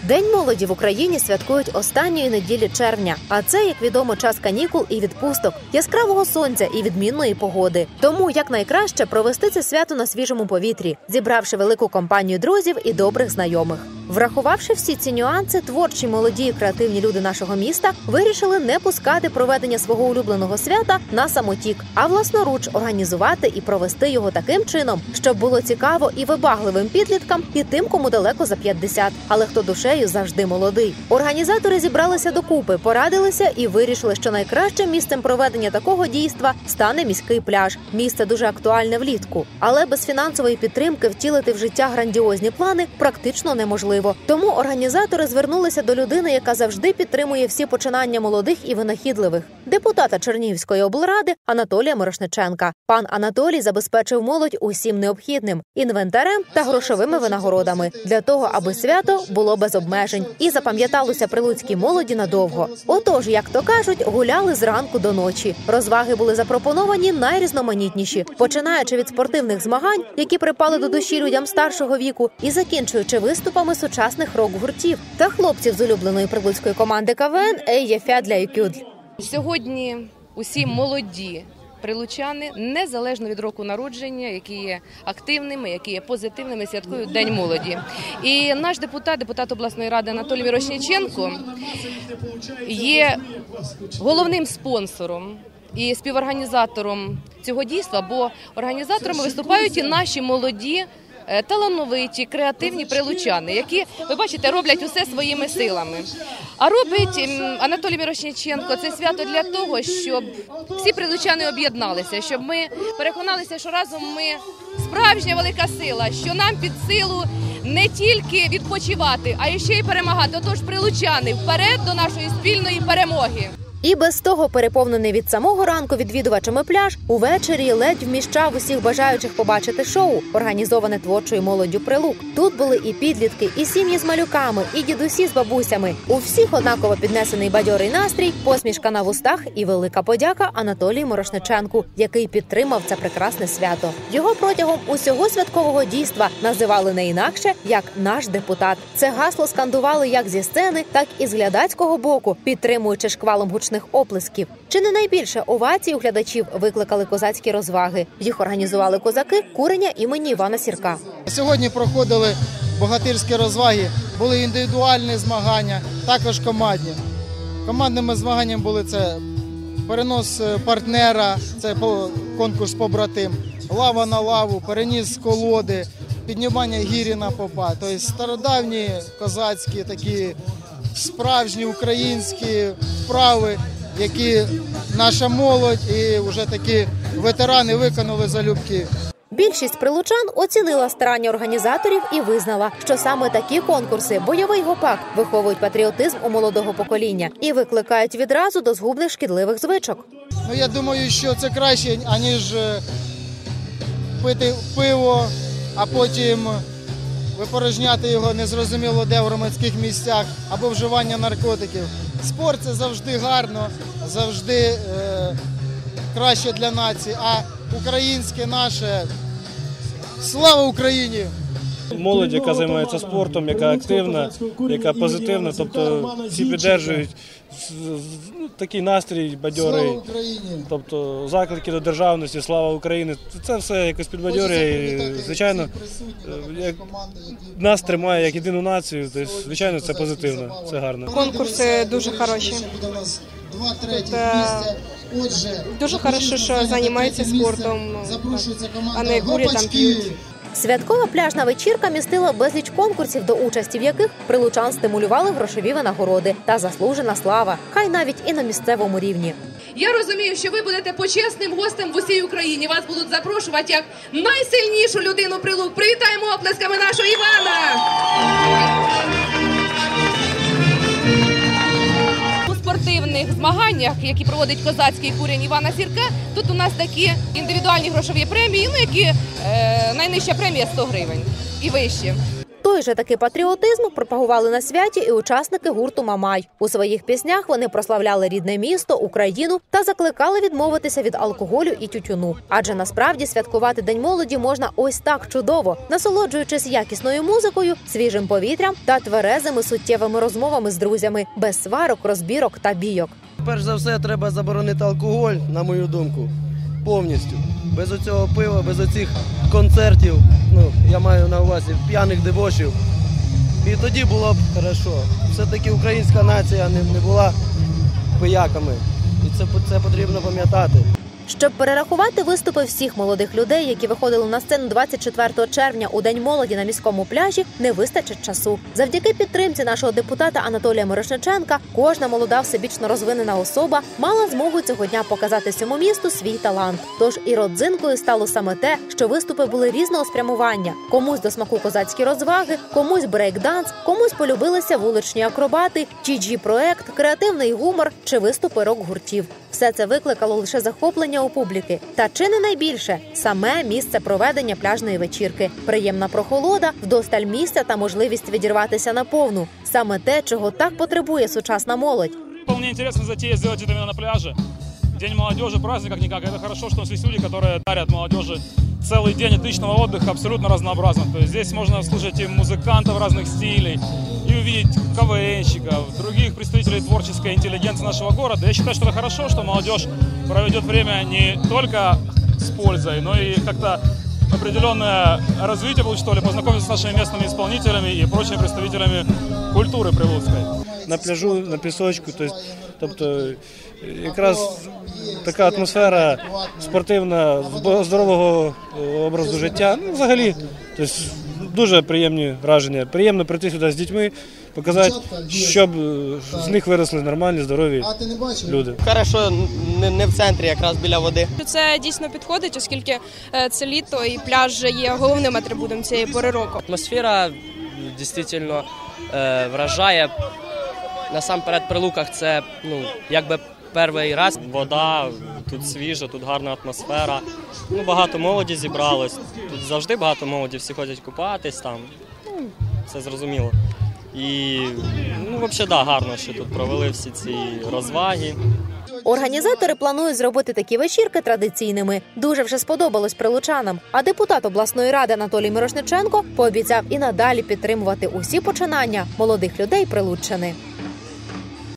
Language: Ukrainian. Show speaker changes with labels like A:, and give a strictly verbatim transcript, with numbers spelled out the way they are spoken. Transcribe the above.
A: День молоді в Україні святкують останньої неділі червня. А це, як відомо, час канікул і відпусток, яскравого сонця і відмінної погоди. Тому якнайкраще провести це свято на свіжому повітрі, зібравши велику компанію друзів і добрих знайомих. Врахувавши всі ці нюанси, творчі, молоді і креативні люди нашого міста вирішили не пускати проведення свого улюбленого свята на самотік, а власноруч організувати і провести його таким чином, щоб було цікаво і вибагливим підліткам, і тим, кому далеко за п'ятдесят, але хто душею завжди молодий. Організатори зібралися докупи, порадилися і вирішили, що найкращим місцем проведення такого дійства стане міський пляж. Місце дуже актуальне влітку, але без фінансової підтримки втілити в життя грандіозні плани практично неможливо. Тому організатори звернулися до людини, яка завжди підтримує всі починання молодих і винахідливих – депутата Чернігівської облради Анатолія Мирошниченка. Пан Анатолій забезпечив молодь усім необхідним – інвентарем та грошовими винагородами – для того, аби свято було без обмежень і запам'яталося прилуцькій молоді надовго. Отож, як то кажуть, гуляли зранку до ночі. Розваги були запропоновані найрізноманітніші, починаючи від спортивних змагань, які припали до душі людям старшого віку, і закінчуючи виступами сучасних рок-гуртів та хлопців з улюбленої прилуцької команди КВН «Ей фядля і кюдль».
B: Сьогодні усі молоді прилучани, незалежно від року народження, які є активними, які є позитивними, святкують День молоді. І наш депутат, депутат обласної ради Анатолій Мирошниченко є головним спонсором і співорганізатором цього дійства, бо організаторами виступають і наші молоді, талановиті, креативні прилучани, які, ви бачите, роблять усе своїми силами. А робить Анатолій Мирошниченко це свято для того, щоб всі прилучани об'єдналися, щоб ми переконалися, що разом ми справжня велика сила, що нам під силу не тільки відпочивати, а ще й перемагати. Отож, прилучани, вперед до нашої спільної перемоги!
A: І без того переповнений від самого ранку відвідувачами пляж увечері ледь вміщав усіх бажаючих побачити шоу, організоване творчою молоддю Прилук. Тут були і підлітки, і сім'ї з малюками, і дідусі з бабусями. У всіх однаково піднесений бадьорий настрій, посмішка на вустах і велика подяка Анатолію Мирошниченку, який підтримав це прекрасне свято. Його протягом усього святкового дійства називали не інакше, як «наш депутат». Це гасло скандували як зі сцени, так і з глядацького боку, підтримуючи шквалом гучних оплесків. Чи не найбільше овацій у глядачів викликали козацькі розваги? Їх організували козаки курення імені Івана Сірка.
C: Сьогодні проходили богатирські розваги, були індивідуальні змагання, також командні. Командними змаганнями були це перенос партнера, це конкурс побратим, лава на лаву, переніс з колоди, піднімання гірі на попа. Тобто стародавні козацькі такі справжні українські вправи, які наша молодь і вже такі ветерани виконали залюбки.
A: Більшість прилучан оцінила старання організаторів і визнала, що саме такі конкурси «Бойовий гопак» виховують патріотизм у молодого покоління і викликають відразу до згубних шкідливих звичок.
C: Ну, я думаю, що це краще, аніж пити пиво, а потім випорожняти його незрозуміло де в громадських місцях, або вживання наркотиків. Спорт – це завжди гарно, завжди е, краще для нації, а українське наше – слава Україні!
D: Молодь, яка займається спортом, яка активна, яка позитивна, тобто всі підтримують такий настрій бадьорий, тобто заклики до державності, слава Україні. Це все якось підбадьорює і, звичайно, нас тримає як єдину націю, тобто, звичайно, це позитивно, це гарно.
E: Конкурси дуже хороші. Дуже хорошо, що займаються спортом, а не курять там п'ють.
A: Святкова пляжна вечірка містила безліч конкурсів, до участі в яких прилучан стимулювали грошові винагороди та заслужена слава, хай навіть і на місцевому рівні.
B: Я розумію, що ви будете почесним гостем в усій Україні. Вас будуть запрошувати як найсильнішу людину Прилук. Привітаємо оплесками нашого Івана! У спортивних змаганнях, які проводить козацький курень Івана Сірка, тут у нас такі індивідуальні грошові премії, ну які е, найнижча премія сто гривень і вище.
A: Той же таки патріотизм пропагували на святі і учасники гурту «Мамай». У своїх піснях вони прославляли рідне місто, Україну та закликали відмовитися від алкоголю і тютюну. Адже насправді святкувати День молоді можна ось так чудово, насолоджуючись якісною музикою, свіжим повітрям та тверезими суттєвими розмовами з друзями, без сварок, розбірок та бійок.
F: Перш за все, треба заборонити алкоголь, на мою думку, повністю. Без оцього пива, без оцих концертів, ну, я маю на увазі п'яних дебошів. І тоді було б хорошо. Все-таки українська нація не, не була пияками. І це, це потрібно пам'ятати.
A: Щоб перерахувати виступи всіх молодих людей, які виходили на сцену двадцять четвертого червня у День молоді на міському пляжі, не вистачить часу. Завдяки підтримці нашого депутата Анатолія Мирошниченка, кожна молода всебічно розвинена особа мала змогу цього дня показати всьому місту свій талант. Тож і родзинкою стало саме те, що виступи були різного спрямування. Комусь до смаку козацькі розваги, комусь брейк-данс, комусь полюбилися вуличні акробати, джі-джі-проект, креативний гумор чи виступи рок-гуртів. Все це викликало лише захоплення у публіки. Та чи не найбільше – саме місце проведення пляжної вечірки. Приємна прохолода, вдосталь місця та можливість відірватися наповну. Саме те, чого так потребує сучасна молодь.
G: Вполне интересно затея сделать это именно на пляже. День молодежи, праздник как-никак. Это хорошо, что есть люди, которые дарят молодежи целый день отличного отдыха, абсолютно разнообразно. То есть здесь можно слушать и музыкантов разных стилей, и увидеть КВНщиков, других представителей творческой интеллигенции нашего города. Я считаю, что это хорошо, что молодежь проведет время не только с пользой, но и как-то определенное развитие будет, что ли, познакомиться с нашими местными исполнителями и прочими представителями культуры прилуцкой.
D: На пляжу, на пісочку, тобто якраз така атмосфера спортивна, здорового образу життя. Ну, взагалі, тобто, дуже приємні враження. Приємно прийти сюди з дітьми, показати, щоб з них виросли нормальні, здорові люди.
F: Хорошо, не, не в центрі, якраз біля води.
E: Це дійсно підходить, оскільки це літо і пляж є головним атрибутом цієї пори року.
H: Атмосфера дійсно е, вражає. Насамперед при Луках це, ну, якби перший раз. Вода, тут свіжа, тут гарна атмосфера. Ну, багато молоді зібралось. Тут завжди багато молоді, всі ходять купатись там. Ну, це зрозуміло. І, ну, взагалі, да, гарно, що тут провели всі ці розваги.
A: Організатори планують зробити такі вечірки традиційними. Дуже вже сподобалось прилучанам. А депутат обласної ради Анатолій Мирошниченко пообіцяв і надалі підтримувати усі починання молодих людей Прилуччини.